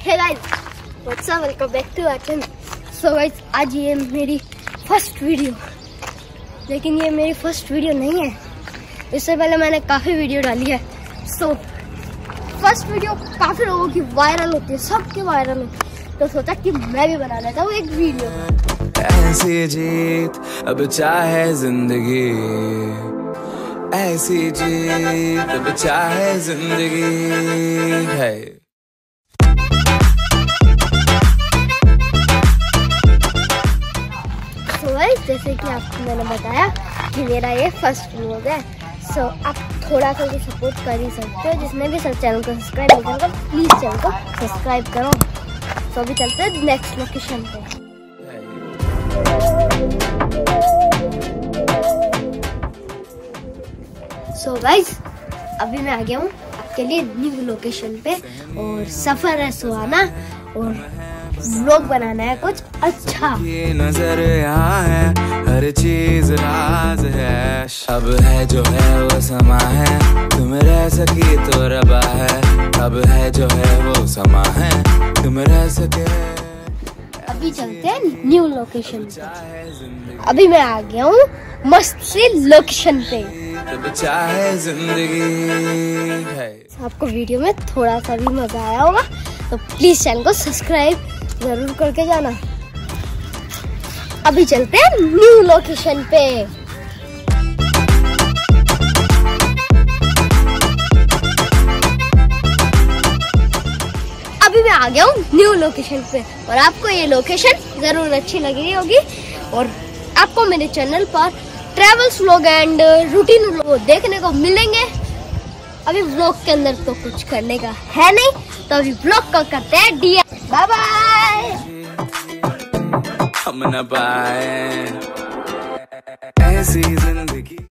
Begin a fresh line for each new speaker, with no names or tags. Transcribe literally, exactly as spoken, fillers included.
Hey guys, what's up, welcome back to our channel. So guys, आज ये मेरी first video, लेकिन ये मेरी फर्स्ट वीडियो नहीं है। इससे पहले मैंने काफी वीडियो डाली है। सो फर्स्ट वीडियो काफी लोगों की वायरल होती है, सबके वायरल होती है, तो सोचा कि मैं भी बना लेता हूँ एक वीडियो।
ऐसी जीत अब चाहे जिंदगी, ऐसी जीत अब चाहे जिंदगी है।
So guys, जैसे कि आपको मैंने बताया कि मेरा ये फर्स्ट व्लॉग है। सो so, आप थोड़ा सा भी सपोर्ट कर ही सकते हो। जिसने भी सब चैनल को सब्सक्राइब नहीं करा, प्लीज चैनल को सब्सक्राइब करो। सो so, अभी चलते हैं नेक्स्ट लोकेशन पे। सो so गाइज, अभी मैं आ गया हूँ आपके लिए न्यू लोकेशन पे, और सफर है सुहाना, और व्लॉग बनाना है कुछ अच्छा।
ये नजर यहाँ है, हर चीज राज है। अब है जो है वो समा है, तुम रह सकी तो रबा है। अब है जो है वो समा है, तुम रह सके।
अभी चलते हैं न्यू लोकेशन पे। अभी मैं आ गया हूँ मस्त से लोकेशन पे।
तब चाहे जिंदगी है।
आपको वीडियो में थोड़ा सा भी मजा आया होगा तो प्लीज चैनल को सब्सक्राइब जरूर करके जाना। अभी चलते हैं न्यू लोकेशन पे। अभी मैं आ गया हूँ न्यू लोकेशन पे, और आपको ये लोकेशन जरूर अच्छी लगी होगी, और आपको मेरे चैनल पर travels vlog and routine vlog देखने को मिलेंगे। अभी व्लॉग के अंदर तो कुछ करने का है नहीं, तो अभी व्लॉग को करते हैं डी। Bye bye.
हम न पाए ऐसी जिंदगी।